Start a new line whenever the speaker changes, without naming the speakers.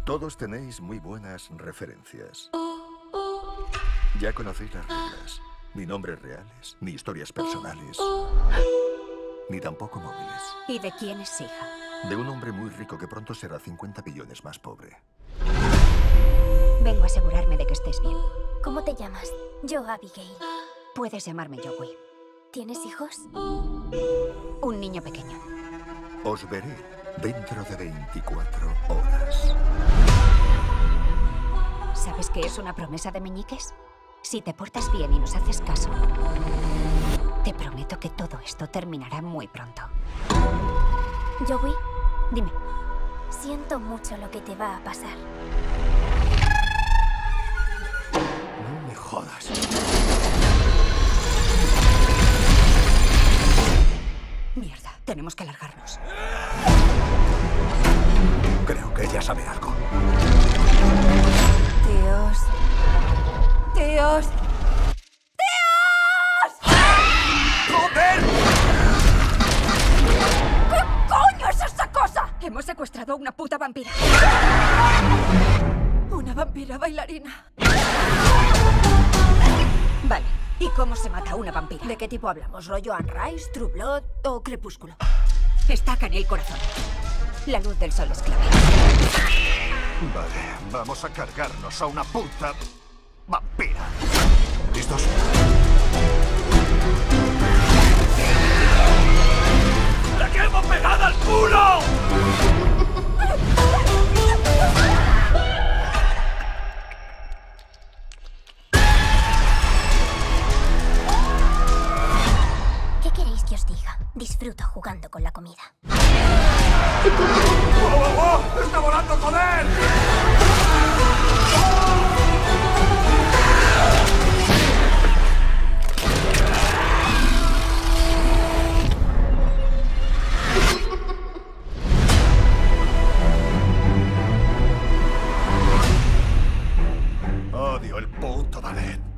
Todos tenéis muy buenas referencias. Ya conocéis las reglas. Ni nombres reales, ni historias personales, ni tampoco móviles.
¿Y de quién es hija?
De un hombre muy rico que pronto será 50 billones más pobre.
Vengo a asegurarme de que estés bien.
¿Cómo te llamas? Yo, Abigail.
Puedes llamarme Joey.
¿Tienes hijos?
Un niño pequeño.
Os veré dentro de 24 horas.
¿Sabes qué es una promesa de meñiques? Si te portas bien y nos haces caso, te prometo que todo esto terminará muy pronto.
Joey,
Dime.
siento mucho lo que te va a pasar.
No me jodas.
Mierda, tenemos que largarnos.
Creo que ella sabe algo.
Dios. Dios.
¡Joder!
¿Qué coño es esa cosa? Hemos secuestrado a una puta vampira. Una vampira bailarina. Vale, ¿y cómo se mata a una vampira?
¿De qué tipo hablamos? ¿Rollo Anne Rice, True Blood o Crepúsculo?
Estaca en el corazón. La luz del sol es clave.
Vale, vamos a cargarnos a una puta vampira. ¿Listos? ¡La quemo pegada al culo!
¿Qué queréis que os diga? Disfruto jugando con la comida.
¡Oh, oh, oh! ¡Está volando, joder! Odio el puto ballet.